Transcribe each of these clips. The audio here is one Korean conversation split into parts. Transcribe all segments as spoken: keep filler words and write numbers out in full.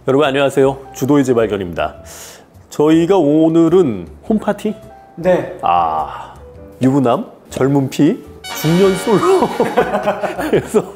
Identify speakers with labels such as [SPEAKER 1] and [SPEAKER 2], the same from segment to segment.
[SPEAKER 1] 여러분 안녕하세요. 주도의 재발견입니다. 저희가 오늘은 홈파티?
[SPEAKER 2] 네.
[SPEAKER 1] 아, 유부남, 젊은 피, 중년 솔로. 그래서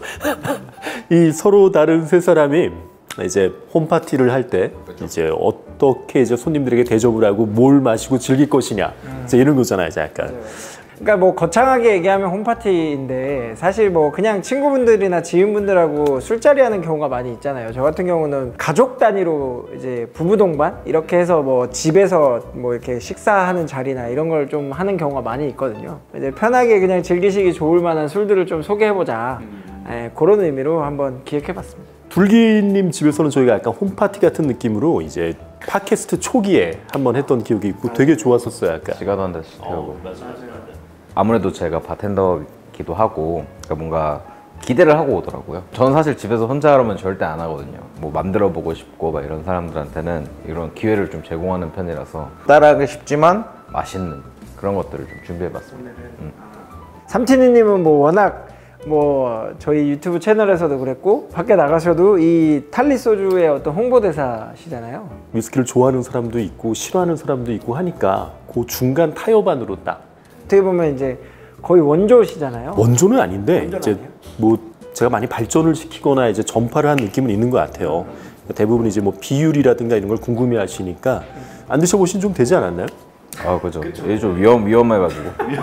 [SPEAKER 1] 이 서로 다른 세 사람이 이제 홈파티를 할 때 이제 어떻게 이제 손님들에게 대접을 하고 뭘 마시고 즐길 것이냐 음. 이제 이런 거잖아요, 이제 약간. 네.
[SPEAKER 2] 그러니까 뭐 거창하게 얘기하면 홈파티인데 사실 뭐 그냥 친구분들이나 지인분들하고 술자리 하는 경우가 많이 있잖아요. 저 같은 경우는 가족 단위로 이제 부부 동반 이렇게 해서 뭐 집에서 뭐 이렇게 식사하는 자리나 이런 걸 좀 하는 경우가 많이 있거든요. 이제 편하게 그냥 즐기시기 좋을 만한 술들을 좀 소개해보자. 음. 네, 그런 의미로 한번 기획해봤습니다.
[SPEAKER 1] 둘기님 집에서는 저희가 약간 홈파티 같은 느낌으로 이제 팟캐스트 초기에 한번 했던 기억이 있고 되게 좋았었어요, 약간.
[SPEAKER 3] 시간도 한 대씩 태우고. 아무래도 제가 바텐더기도 하고 그러니까 뭔가 기대를 하고 오더라고요. 저는 사실 집에서 혼자 하려면 절대 안 하거든요. 뭐 만들어 보고 싶고 막 이런 사람들한테는 이런 기회를 좀 제공하는 편이라서 따라하기 쉽지만 맛있는 그런 것들을 좀 준비해봤습니다. 음.
[SPEAKER 2] 삼티니님은 뭐 워낙 뭐 저희 유튜브 채널에서도 그랬고 밖에 나가셔도 이 탈리 소주의 어떤 홍보대사시잖아요. 위스키를
[SPEAKER 1] 좋아하는 사람도 있고 싫어하는 사람도 있고 하니까 그 중간 타협안으로 딱
[SPEAKER 2] 어떻게 보면 이제 거의 원조시잖아요.
[SPEAKER 1] 원조는 아닌데
[SPEAKER 2] 원조는
[SPEAKER 1] 이제
[SPEAKER 2] 아니에요?
[SPEAKER 1] 뭐 제가 많이 발전을 시키거나 이제 전파를 한 느낌은 있는 것 같아요. 음. 대부분 이제 뭐 비율이라든가 이런 걸 궁금해하시니까 안 드셔보신 좀 되지 않았나요?
[SPEAKER 3] 아 그죠. 이게 좀 위험 위험해가지고.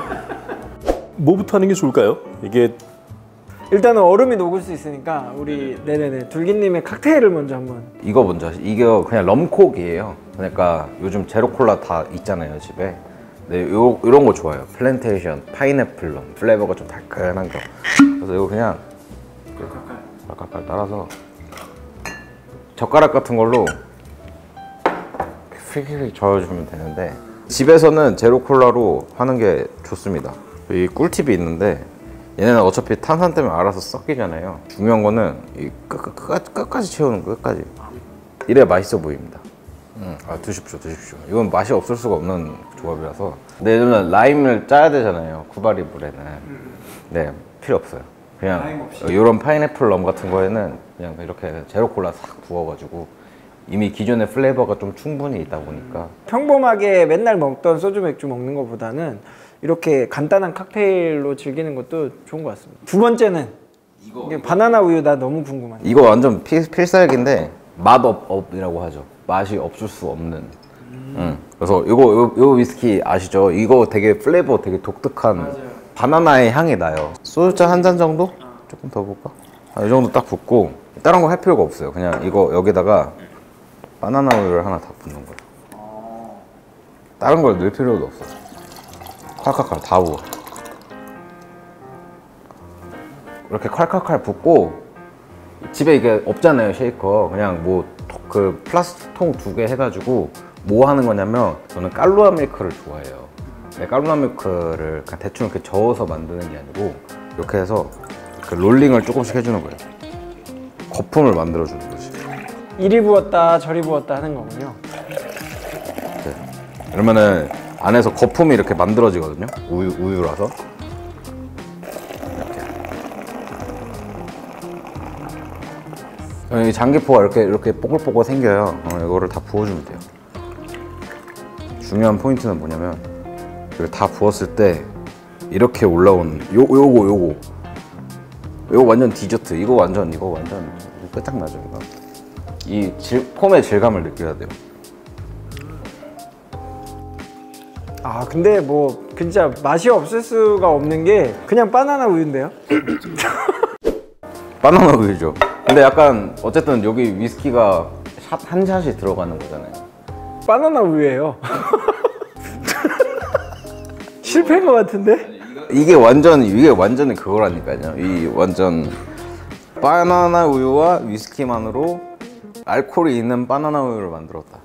[SPEAKER 1] 뭐부터 하는 게 좋을까요? 이게
[SPEAKER 2] 일단은 얼음이 녹을 수 있으니까 우리 네네네 둘기님의 칵테일을 먼저 한번.
[SPEAKER 3] 이거 먼저 이게 그냥 럼콕이에요. 그러니까 요즘 제로 콜라 다 있잖아요 집에. 네, 요, 이런 거 좋아요. 플랜테이션, 파인애플 럼, 플레이버가 좀 달큰한 거. 그래서 이거 그냥 깔깔깔 따라서 젓가락 같은 걸로 휙휙 저어주면 되는데 집에서는 제로 콜라로 하는 게 좋습니다. 이 꿀팁이 있는데 얘네는 어차피 탄산 때문에 알아서 섞이잖아요. 중요한 거는 이 끝, 끝, 끝, 끝까지 채우는 거, 끝까지. 이래야 맛있어 보입니다. 음, 아 드십시오 드십시오. 이건 맛이 없을 수가 없는 조합이라서. 근데 예전에 라임을 짜야 되잖아요, 쿠바리 물에는. 네, 필요 없어요. 그냥 이런 파인애플 럼 같은 거에는 그냥 이렇게 제로 콜라 싹 부어가지고 이미 기존의 플레이버가 좀 충분히 있다 보니까.
[SPEAKER 2] 평범하게 맨날 먹던 소주 맥주 먹는 것보다는 이렇게 간단한 칵테일로 즐기는 것도 좋은 것 같습니다. 두 번째는 이거, 이게 바나나 우유. 나 너무 궁금해.
[SPEAKER 3] 이거 완전 필, 필살기인데 맛업업이라고 하죠. 맛이 없을 수 없는. 음. 응. 그래서 이거 요, 요 위스키 아시죠? 이거 되게 플레이버 되게 독특한. 맞아요. 바나나의 향이 나요. 소주잔 한 잔 정도? 어. 조금 더 볼까? 아, 이 정도 딱 붓고 다른 거 할 필요가 없어요. 그냥 이거 여기다가 바나나 우유를 하나 다 붓는 거예요. 어. 다른 걸 넣을 필요도 없어요. 콸콸콸 다 부어. 이렇게 콸콸콸 붓고 집에 이게 없잖아요, 쉐이커. 그냥 뭐 그 플라스틱 통 두 개 해가지고 뭐 하는 거냐면 저는 깔루아 밀크를 좋아해요. 네, 깔루아 밀크를 그냥 대충 이렇게 저어서 만드는 게 아니고 이렇게 해서 그 롤링을 조금씩 해주는 거예요. 거품을 만들어주는 거지.
[SPEAKER 2] 이리 부었다 저리 부었다 하는 거군요.
[SPEAKER 3] 네. 그러면은 안에서 거품이 이렇게 만들어지거든요. 우유, 우유라서. 이 장기포가 이렇게 이렇게 뽀글뽀글 생겨요. 어, 이거를 다 부어주면 돼요. 중요한 포인트는 뭐냐면 이걸 다 부었을 때 이렇게 올라오는 요 요거 요거 요거 완전 디저트. 이거 완전 이거 완전 끝장나죠 이거. 이 질, 폼의 질감을 느껴야 돼요.
[SPEAKER 2] 아 근데 뭐 진짜 맛이 없을 수가 없는 게 그냥 바나나 우유인데요?
[SPEAKER 3] 바나나 우유죠. 근데 약간 어쨌든 여기 위스키가 샷 한 샷이 들어가는 거잖아요.
[SPEAKER 2] 바나나 우유예요. 실패인 것 같은데?
[SPEAKER 3] 이게 완전 이게 완전히 그거라니까요. 이 완전 바나나 우유와 위스키만으로 알코올이 있는 바나나 우유를 만들었다.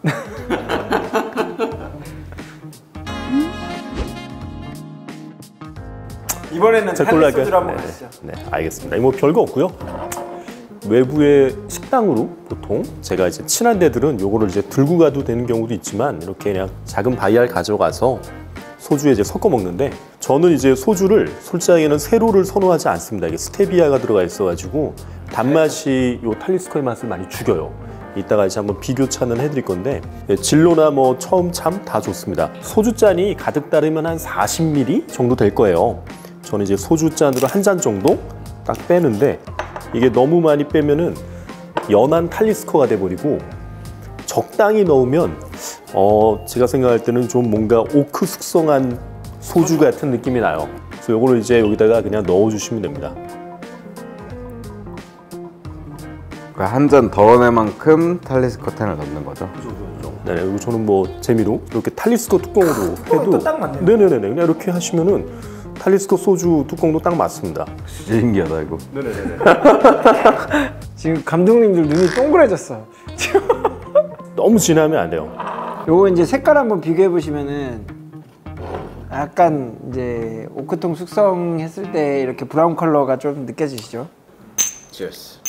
[SPEAKER 2] 이번에는 탈리 소주를 한번
[SPEAKER 1] 네,
[SPEAKER 2] 가시죠.
[SPEAKER 1] 네, 알겠습니다. 뭐 별거 없고요. 외부의 식당으로 보통 제가 이제 친한 데들은 요거를 이제 들고 가도 되는 경우도 있지만 이렇게 그냥 작은 바이알 가져가서 소주에 이제 섞어 먹는데 저는 이제 소주를 솔직하게는 세로를 선호하지 않습니다. 이게 스테비아가 들어가 있어가지고 단맛이 요 탈리스커의 맛을 많이 죽여요. 이따가 이제 한번 비교차는 해드릴 건데 예, 진로나 뭐 처음 참 다 좋습니다. 소주잔이 가득 따르면 한 사십 밀리리터 정도 될 거예요. 저는 이제 소주잔으로 한 잔 정도 딱 빼는데 이게 너무 많이 빼면은 연한 탈리스커가 돼버리고 적당히 넣으면 어 제가 생각할 때는 좀 뭔가 오크 숙성한 소주 같은 느낌이 나요. 그래서 이거를 이제 여기다가 그냥 넣어주시면 됩니다.
[SPEAKER 3] 한 잔 덜어낼 만큼 탈리스커 텐을 넣는 거죠.
[SPEAKER 1] 네, 그리고 저는 뭐 재미로 이렇게 탈리스커 뚜껑으로 해도
[SPEAKER 2] 딱 맞네요.
[SPEAKER 1] 네네네 그냥 이렇게 하시면은 탈리스커 소주 뚜껑도 딱 맞습니다.
[SPEAKER 3] 신기하다 이거.
[SPEAKER 1] 네네네.
[SPEAKER 2] 지금 감독님들 눈이 동그래졌어.
[SPEAKER 1] 너무 진하면 안 돼요.
[SPEAKER 2] 요거 이제 색깔 한번 비교해 보시면은 약간 이제 오크통 숙성했을 때 이렇게 브라운 컬러가 좀 느껴지시죠?
[SPEAKER 3] Cheers.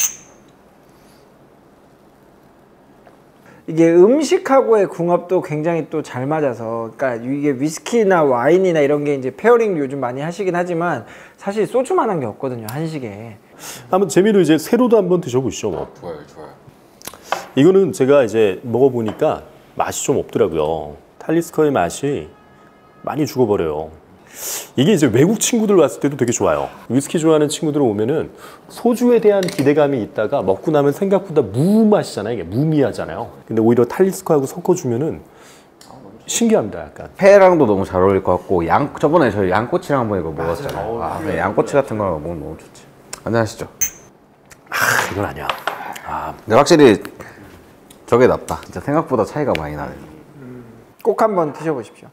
[SPEAKER 2] 이게 음식하고의 궁합도 굉장히 또 잘 맞아서, 그러니까 이게 위스키나 와인이나 이런 게 이제 페어링 요즘 많이 하시긴 하지만 사실 소주만한 게 없거든요, 한식에.
[SPEAKER 1] 한번 재미로 이제 세로도 한번 드셔보시죠. 뭐.
[SPEAKER 3] 좋아요, 좋아요.
[SPEAKER 1] 이거는 제가 이제 먹어보니까 맛이 좀 없더라고요. 탈리스커의 맛이 많이 죽어버려요. 이게 이제 외국 친구들 왔을 때도 되게 좋아요. 위스키 좋아하는 친구들 오면은 소주에 대한 기대감이 있다가 먹고 나면 생각보다 무맛이잖아요. 이게 무미하잖아요. 근데 오히려 탈리스커하고 섞어주면은 신기합니다. 약간.
[SPEAKER 3] 회랑도 너무 잘 어울릴 것 같고 양 저번에 저희 양꼬치랑 한번 이거 먹었잖아요. 아, 네, 양꼬치 같은 거 먹으면 너무 좋지. 안녕하시죠.
[SPEAKER 1] 아 이건 아니야. 아
[SPEAKER 3] 근데 확실히 저게 낫다. 진짜 생각보다 차이가 많이 나네요.
[SPEAKER 2] 꼭 한번 드셔보십시오.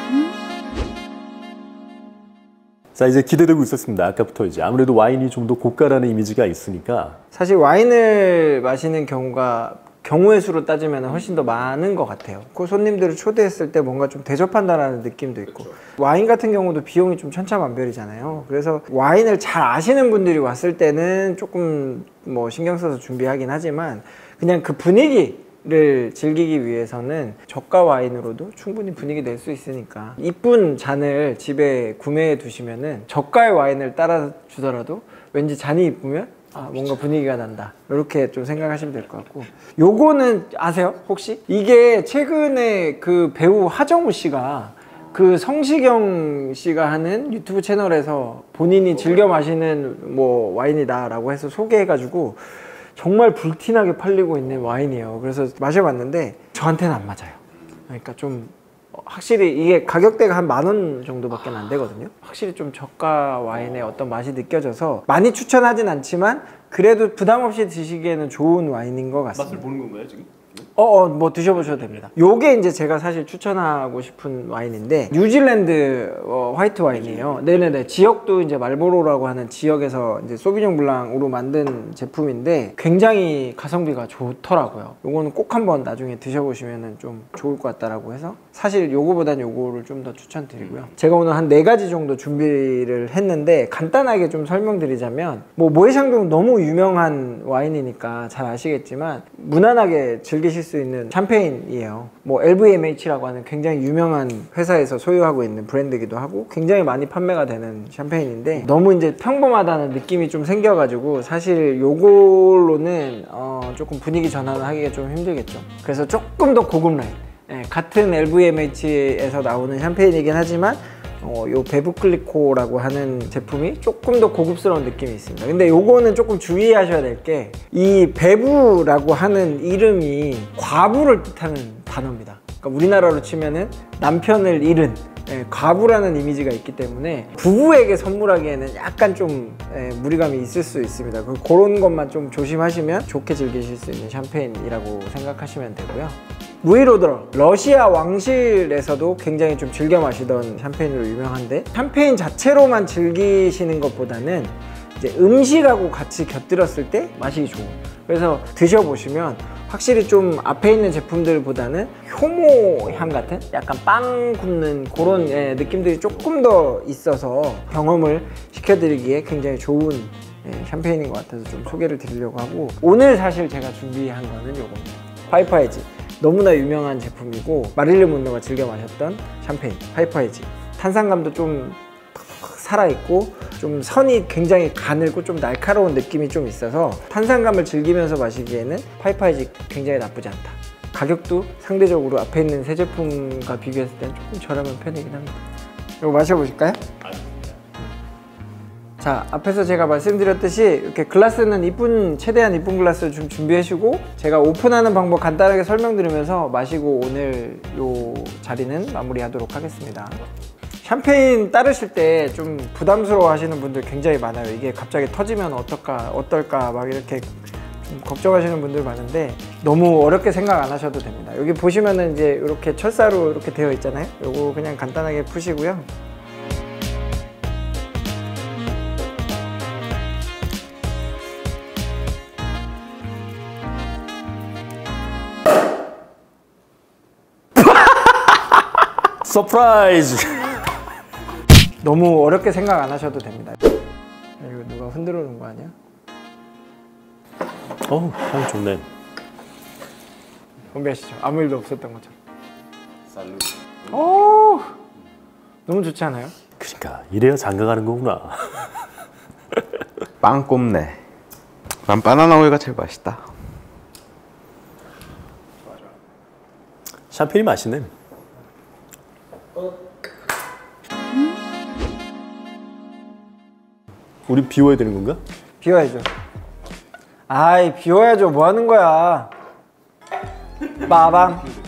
[SPEAKER 1] 자 이제 기대되고 있었습니다. 아까부터 이제 아무래도 와인이 좀 더 고가라는 이미지가 있으니까
[SPEAKER 2] 사실 와인을 마시는 경우가 경우의 수로 따지면 훨씬 더 많은 것 같아요. 그 손님들을 초대했을 때 뭔가 좀 대접한다라는 느낌도 있고, 와인 같은 경우도 비용이 좀 천차만별이잖아요. 그래서 와인을 잘 아시는 분들이 왔을 때는 조금 뭐 신경 써서 준비하긴 하지만 그냥 그 분위기를 즐기기 위해서는 저가 와인으로도 충분히 분위기 낼 수 있으니까 이쁜 잔을 집에 구매해 두시면은 저가의 와인을 따라 주더라도 왠지 잔이 이쁘면 아 뭔가 분위기가 난다, 이렇게 좀 생각하시면 될 것 같고. 요거는 아세요 혹시? 이게 최근에 그 배우 하정우 씨가 그 성시경 씨가 하는 유튜브 채널에서 본인이 즐겨 마시는 뭐 와인이다 라고 해서 소개해가지고 정말 불티나게 팔리고 있는 와인이에요. 그래서 마셔봤는데 저한테는 안 맞아요. 그러니까 좀 확실히 이게 가격대가 한 만 원 정도밖에 안 되거든요. 확실히 좀 저가 와인의 어떤 맛이 느껴져서 많이 추천하진 않지만 그래도 부담 없이 드시기에는 좋은 와인인 것 같습니다.
[SPEAKER 1] 맛을 보는 건가요 지금?
[SPEAKER 2] 어, 어, 뭐 드셔보셔도 됩니다. 요게 이제 제가 사실 추천하고 싶은 와인인데 뉴질랜드 어, 화이트 와인이에요. 네네네. 지역도 이제 말보로라고 하는 지역에서 이제 소비뇽 블랑으로 만든 제품인데 굉장히 가성비가 좋더라고요. 요거는 꼭 한번 나중에 드셔보시면 좀 좋을 것 같다라고 해서 사실 요거보단 요거를 좀 더 추천드리고요. 제가 오늘 한 네 가지 정도 준비를 했는데 간단하게 좀 설명드리자면 뭐 모에샹병 너무 유명한 와인이니까 잘 아시겠지만 무난하게 즐기실 수 있는 샴페인이에요. 뭐 엘브이엠에이치라고 하는 굉장히 유명한 회사에서 소유하고 있는 브랜드이기도 하고 굉장히 많이 판매가 되는 샴페인인데 너무 이제 평범하다는 느낌이 좀 생겨가지고 사실 요걸로는 어 조금 분위기 전환을 하기가 좀 힘들겠죠. 그래서 조금 더 고급 라인, 예, 같은 엘브이엠에이치에서 나오는 샴페인이긴 하지만 어, 요 베브클리코라고 하는 제품이 조금 더 고급스러운 느낌이 있습니다. 근데 요거는 조금 주의하셔야 될 게 이 베브라고 하는 이름이 과부를 뜻하는 단어입니다. 그러니까 우리나라로 치면은 남편을 잃은, 예, 과부라는 이미지가 있기 때문에 부부에게 선물하기에는 약간 좀 예, 무리감이 있을 수 있습니다. 그, 그런 것만 좀 조심하시면 좋게 즐기실 수 있는 샴페인이라고 생각하시면 되고요. 무이로드러, 러시아 왕실에서도 굉장히 좀 즐겨 마시던 샴페인으로 유명한데 샴페인 자체로만 즐기시는 것보다는 이제 음식하고 같이 곁들였을 때 마시기 좋은, 그래서 드셔보시면 확실히 좀 앞에 있는 제품들보다는 효모 향 같은 약간 빵 굽는 그런 예, 느낌들이 조금 더 있어서 경험을 시켜드리기에 굉장히 좋은 예, 샴페인인 것 같아서 좀 소개를 드리려고 하고, 오늘 사실 제가 준비한 거는 요겁니다. 파이퍼에지, 너무나 유명한 제품이고 마릴린 먼로가 즐겨 마셨던 샴페인 파이퍼에지. 탄산감도 좀 살아있고 좀 선이 굉장히 가늘고 좀 날카로운 느낌이 좀 있어서 탄산감을 즐기면서 마시기에는 파이파이즈 굉장히 나쁘지 않다. 가격도 상대적으로 앞에 있는 새 제품과 비교했을 때는 조금 저렴한 편이긴 합니다. 이거 마셔보실까요? 자, 앞에서 제가 말씀드렸듯이 이렇게 글라스는 이쁜, 최대한 이쁜 글라스를 좀 준비하시고 제가 오픈하는 방법 간단하게 설명드리면서 마시고 오늘 요 자리는 마무리하도록 하겠습니다. 샴페인 따르실 때 좀 부담스러워 하시는 분들 굉장히 많아요. 이게 갑자기 터지면 어떨까, 어떨까 막 이렇게 좀 걱정하시는 분들 많은데 너무 어렵게 생각 안 하셔도 됩니다. 여기 보시면은 이제 이렇게 철사로 이렇게 되어 있잖아요. 요거 그냥 간단하게 푸시고요.
[SPEAKER 1] 서프라이즈!
[SPEAKER 2] 너무 어렵게 생각 안 하셔도 됩니다. 이거 누가 흔들어 놓은 거 아니야?
[SPEAKER 1] 어우, 향 좋네.
[SPEAKER 2] 건배하시죠. 아무 일도 없었던 것처럼. 살루. 오, 너무 좋지 않아요?
[SPEAKER 1] 그러니까 이래야 장가가는 거구나.
[SPEAKER 3] 빵 꼽네. 난 바나나 우유가 제일 맛있다.
[SPEAKER 1] 샴페인이 맛있네. 우리 비워야 되는 건가?
[SPEAKER 2] 비워야죠. 아이, 비워야죠. 뭐 하는 거야? 빠밤.